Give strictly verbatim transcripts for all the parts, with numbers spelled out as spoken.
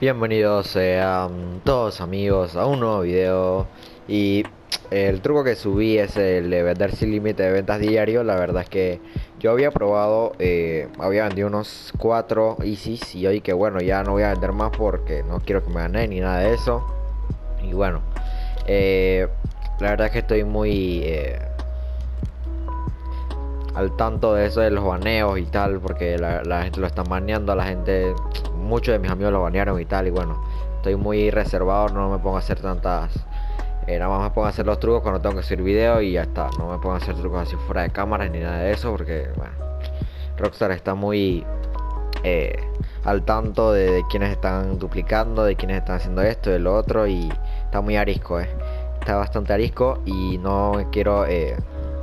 Bienvenidos sean todos amigos a un nuevo video. Y el truco que subí es el de vender sin límite de ventas diario. La verdad es que yo había probado, eh, había vendido unos cuatro Easys y hoy que bueno, ya no voy a vender más porque no quiero que me ganen ni nada de eso. Y bueno, eh, la verdad es que estoy muy eh, al tanto de eso de los baneos y tal, porque la, la gente lo está baneando, la gente, muchos de mis amigos lo banearon y tal, y bueno, estoy muy reservado, no me pongo a hacer tantas, eh, nada más me pongo a hacer los trucos cuando tengo que subir video y ya está, no me pongo a hacer trucos así fuera de cámaras ni nada de eso, porque bueno, Rockstar está muy eh, al tanto de, de quienes están duplicando, de quienes están haciendo esto, de lo otro, y está muy arisco, eh. Está bastante arisco y no quiero eh,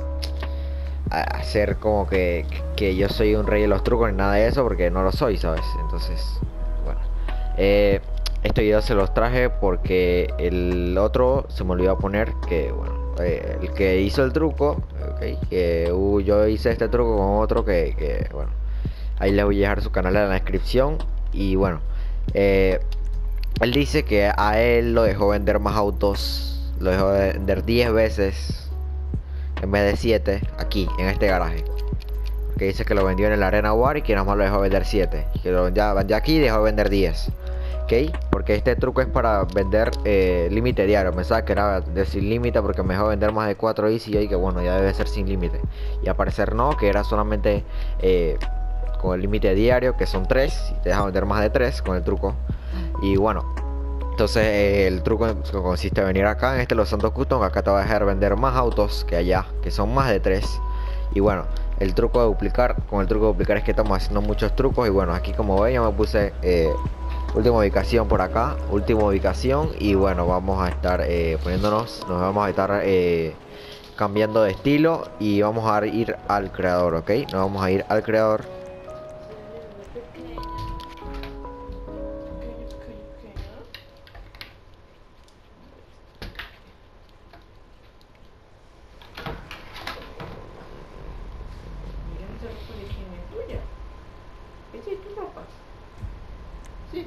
hacer como que, que yo soy un rey de los trucos ni nada de eso, porque no lo soy, ¿sabes? Entonces, bueno, eh, este video se los traje porque el otro se me olvidó poner que, bueno, eh, el que hizo el truco, okay, que uh, yo hice este truco con otro que, que, bueno, ahí les voy a dejar su canal en la descripción. Y bueno, eh, él dice que a él lo dejó vender más autos, lo dejó vender diez veces en vez de siete aquí en este garaje, que dice que lo vendió en el Arena War y que nada más lo dejó vender siete, que lo vendió, vendió aquí y dejó vender diez, ok, porque este truco es para vender eh, límite diario. Pensaba que era de sin límite porque me dejó vender más de cuatro Easy y que bueno, ya debe ser sin límite, y al parecer no, que era solamente eh, con el límite diario, que son tres, y te deja vender más de tres con el truco. Y bueno, entonces eh, el truco consiste en venir acá en este Los Santos Custom. Acá te va a dejar vender más autos que allá, que son más de tres. Y bueno, el truco de duplicar, con el truco de duplicar es que estamos haciendo muchos trucos. Y bueno, aquí como ven yo me puse eh, última ubicación por acá, última ubicación. Y bueno, vamos a estar eh, poniéndonos, nos vamos a estar eh, cambiando de estilo. Y vamos a ir al creador, ok, nos vamos a ir al creador. Sí.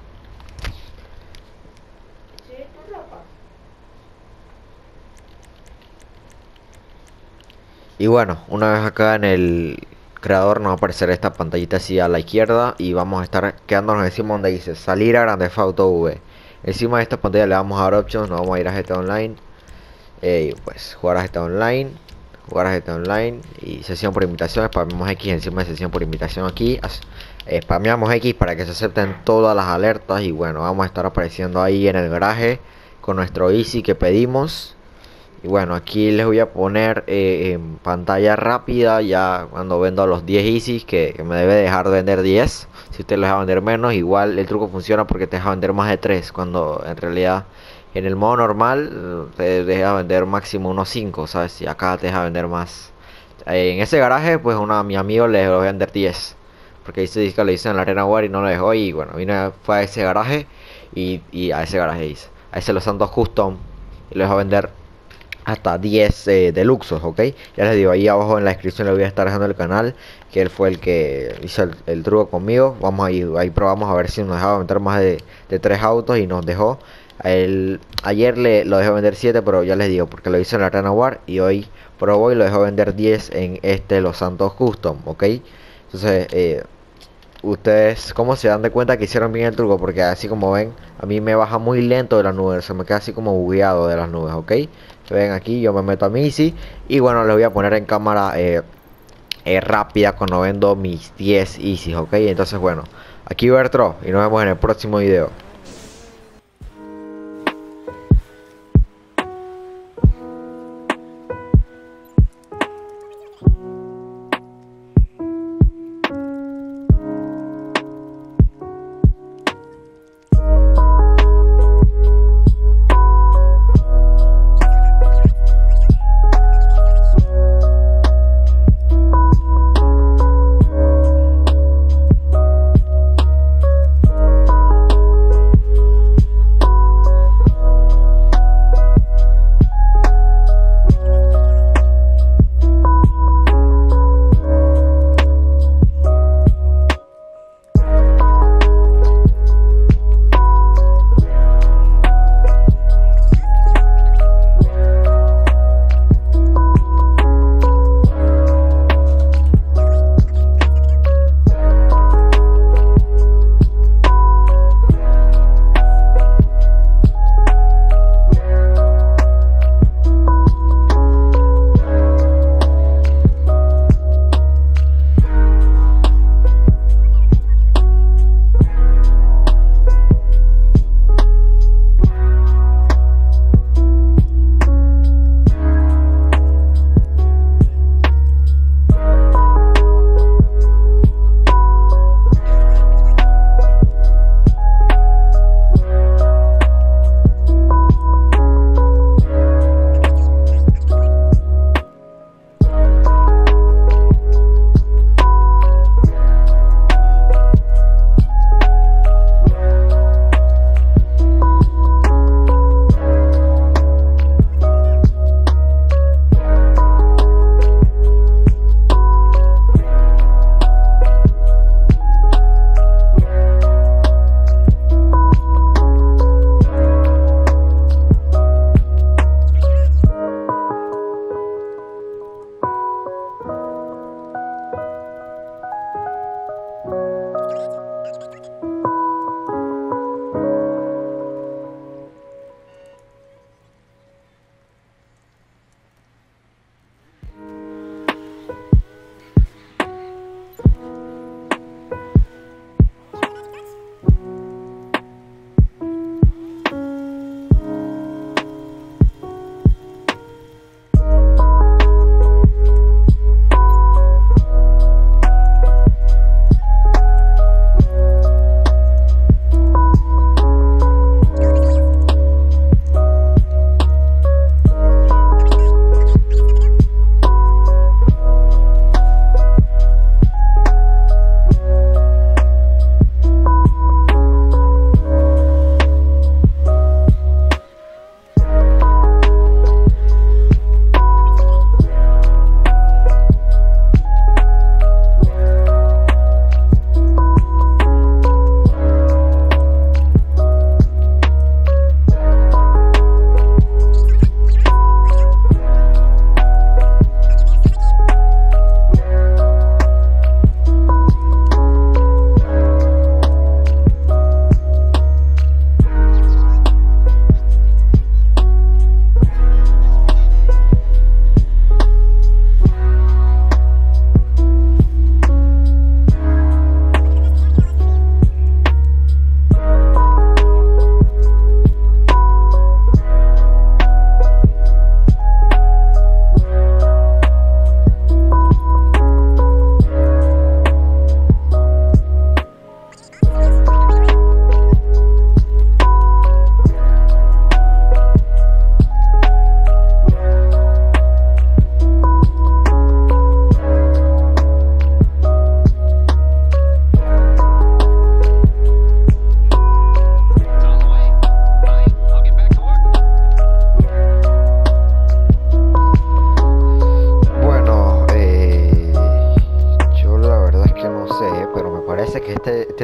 Sí, tu ropa. Y bueno, una vez acá en el creador nos va a aparecer esta pantallita así a la izquierda y vamos a estar quedándonos encima donde dice salir a Grand Theft Auto V. Encima de esta pantalla le vamos a dar options, nos vamos a ir a G T A Online, eh, pues jugar a G T A Online, jugar a G T A Online y sesión por invitación. Spameamos X encima de sesión por invitación aquí, eh, spameamos X para que se acepten todas las alertas. Y bueno, vamos a estar apareciendo ahí en el garaje con nuestro Easy que pedimos. Y bueno, aquí les voy a poner eh, en pantalla rápida ya cuando vendo los diez Easys, que, que me debe dejar de vender diez. Si usted les deja vender menos, igual el truco funciona porque te deja vender más de tres, cuando en realidad en el modo normal te deja vender máximo unos cinco, ¿sabes? Y acá te deja vender más. Eh, en ese garaje pues una, a mi amigo le dejó vender diez, porque dice que lo hice en la Arena War y no lo dejó. Y bueno, vino, fue a ese garaje y, y a ese garaje hice, a ese Los Santos Custom, y lo dejó vender hasta diez eh, deluxos, ok. Ya les digo, ahí abajo en la descripción le voy a estar dejando el canal, que él fue el que hizo el, el truco conmigo. Vamos a ir, ahí probamos a ver si nos dejaba vender más de, de tres autos y nos dejó. El, ayer le lo dejó vender siete, pero ya les digo, porque lo hizo en la Arena War, y hoy probó y lo dejó vender diez en este Los Santos Custom, ok. Entonces, eh, ustedes cómo se dan de cuenta que hicieron bien el truco, porque así como ven, a mí me baja muy lento de las nubes, se me queda así como bugueado de las nubes, ok. Se ven aquí, yo me meto a mi Easy y bueno, les voy a poner en cámara eh, eh, rápida cuando vendo mis diez Easys, ok. Entonces bueno, aquí Bertro y nos vemos en el próximo video.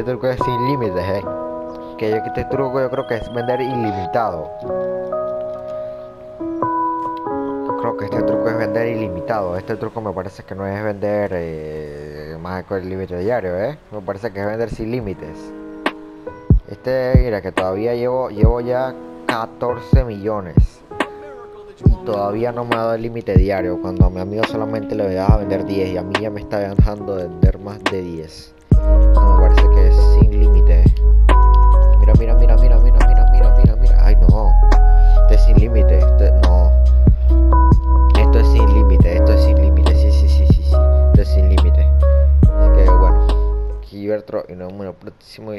truco es sin límites, eh. Que yo, este truco yo creo que es vender ilimitado. Creo que este truco es vender ilimitado. Este truco me parece que no es vender eh, más con el límite diario, eh. Me parece que es vender sin límites. Este, mira que todavía llevo, llevo ya catorce millones. Y todavía no me ha dado el límite diario. Cuando a mi amigo solamente le dejas vender diez y a mí ya me está dejando de vender más de diez. No, me parece que es sin límite. Mira, mira, mira, mira, mira, mira, mira, mira, mira. Ay, no. Este es sin límite. Este, no. Esto es sin límite. Esto es sin límite. Sí, sí, sí, sí, sí. Esto es sin límite. Así que bueno. Aquí Bertro y nos vemos en el próximo video.